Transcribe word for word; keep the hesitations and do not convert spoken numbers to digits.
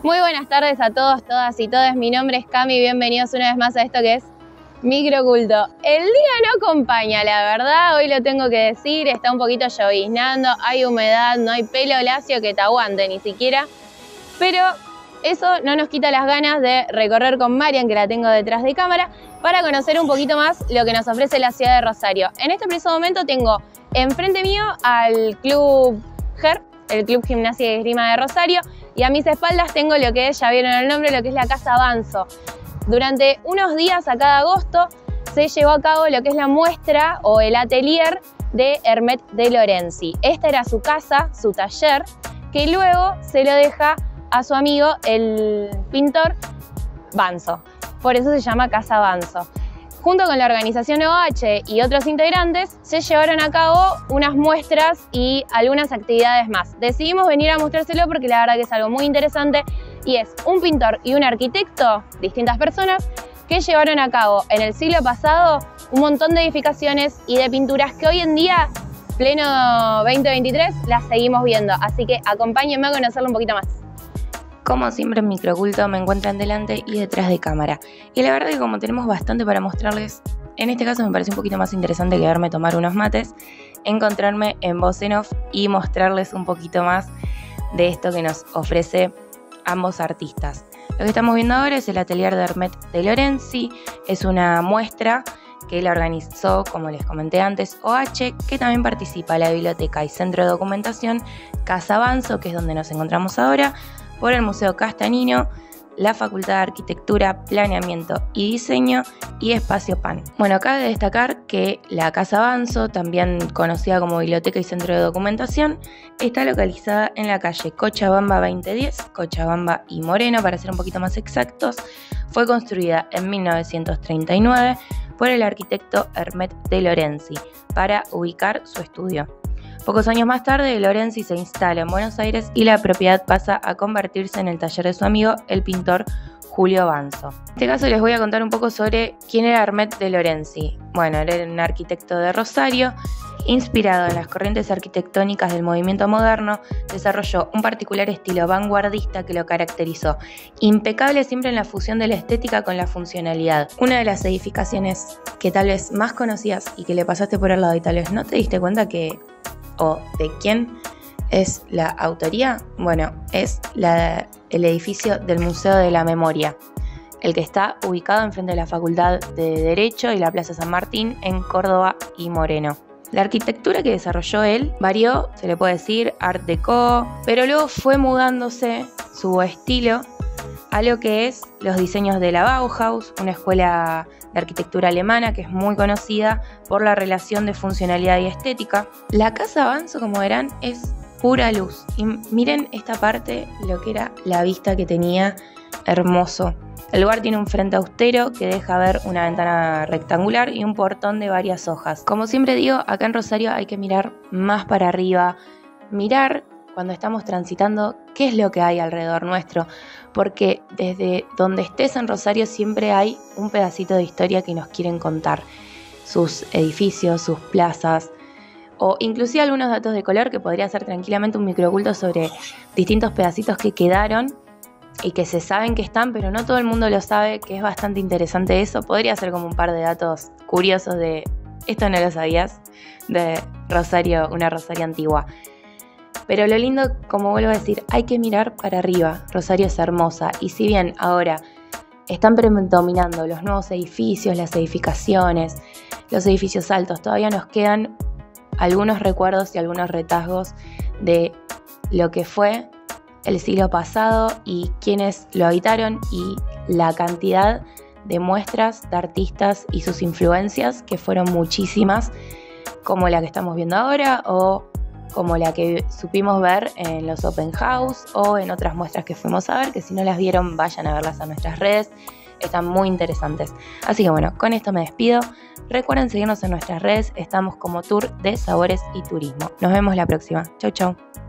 Muy buenas tardes a todos, todas y todes. Mi nombre es Cami, bienvenidos una vez más a esto que es Microculto. El día no acompaña, la verdad, hoy lo tengo que decir, está un poquito lloviznando, hay humedad, no hay pelo lacio que te aguante ni siquiera, pero eso no nos quita las ganas de recorrer con Marian, que la tengo detrás de cámara, para conocer un poquito más lo que nos ofrece la ciudad de Rosario. En este preciso momento tengo enfrente mío al Club G E R, el Club Gimnasia y Esgrima de Rosario, y a mis espaldas tengo lo que es, ya vieron el nombre, lo que es la Casa Banzo. Durante unos días a cada agosto se llevó a cabo lo que es la muestra o el atelier de Hermet de Lorenzi. Esta era su casa, su taller, que luego se lo deja a su amigo el pintor Banzo. Por eso se llama Casa Banzo. Junto con la organización O H y otros integrantes, se llevaron a cabo unas muestras y algunas actividades más. Decidimos venir a mostrárselo porque la verdad que es algo muy interesante y es un pintor y un arquitecto, distintas personas, que llevaron a cabo en el siglo pasado un montón de edificaciones y de pinturas que hoy en día, pleno veinte veintitrés, las seguimos viendo. Así que acompáñenme a conocerlo un poquito más. Como siempre en Microculto me encuentran delante y detrás de cámara. Y la verdad que como tenemos bastante para mostrarles, en este caso me parece un poquito más interesante que verme tomar unos mates, encontrarme en voz en off y mostrarles un poquito más de esto que nos ofrece ambos artistas. Lo que estamos viendo ahora es el atelier de Hermet de Lorenzi, es una muestra que la organizó, como les comenté antes, O H, que también participa la biblioteca y centro de documentación Casa Banzo, que es donde nos encontramos ahora, por el Museo Castanino, la Facultad de Arquitectura, Planeamiento y Diseño y Espacio Pan. Bueno, cabe destacar que la Casa Banzo, también conocida como Biblioteca y Centro de Documentación, está localizada en la calle Cochabamba veinte diez, Cochabamba y Moreno, para ser un poquito más exactos. Fue construida en mil novecientos treinta y nueve por el arquitecto Hermet de Lorenzi para ubicar su estudio. Pocos años más tarde, Lorenzi se instala en Buenos Aires y la propiedad pasa a convertirse en el taller de su amigo, el pintor Julio Banzo. En este caso les voy a contar un poco sobre quién era Hermet de Lorenzi. Bueno, era un arquitecto de Rosario, inspirado en las corrientes arquitectónicas del movimiento moderno, desarrolló un particular estilo vanguardista que lo caracterizó, impecable siempre en la fusión de la estética con la funcionalidad. Una de las edificaciones que tal vez más conocías y que le pasaste por al lado y tal vez no te diste cuenta que o de quién es la autoría, bueno, es la, el edificio del Museo de la Memoria, el que está ubicado enfrente de la Facultad de Derecho y la Plaza San Martín en Córdoba y Moreno. La arquitectura que desarrolló él varió, se le puede decir, Art Deco, pero luego fue mudándose su estilo a lo que es los diseños de la Bauhaus, una escuela de arquitectura alemana que es muy conocida por la relación de funcionalidad y estética. La Casa Banzo, como verán, es pura luz. Y miren esta parte, lo que era la vista que tenía, hermoso. El lugar tiene un frente austero que deja ver una ventana rectangular y un portón de varias hojas. Como siempre digo, acá en Rosario hay que mirar más para arriba, mirar cuando estamos transitando qué es lo que hay alrededor nuestro, porque desde donde estés en Rosario siempre hay un pedacito de historia que nos quieren contar, sus edificios, sus plazas, o inclusive algunos datos de color que podría ser tranquilamente un microculto sobre distintos pedacitos que quedaron y que se saben que están, pero no todo el mundo lo sabe, que es bastante interesante eso. Podría ser como un par de datos curiosos de esto no lo sabías, de Rosario, una Rosario antigua. Pero lo lindo, como vuelvo a decir, hay que mirar para arriba. Rosario es hermosa y si bien ahora están predominando los nuevos edificios, las edificaciones, los edificios altos, todavía nos quedan algunos recuerdos y algunos retazos de lo que fue el siglo pasado y quienes lo habitaron y la cantidad de muestras de artistas y sus influencias, que fueron muchísimas, como la que estamos viendo ahora o como la que supimos ver en los Open House o en otras muestras que fuimos a ver, que si no las vieron vayan a verlas a nuestras redes, están muy interesantes. Así que bueno, con esto me despido. Recuerden seguirnos en nuestras redes, estamos como Tour de Sabores y Turismo. Nos vemos la próxima. Chau chau.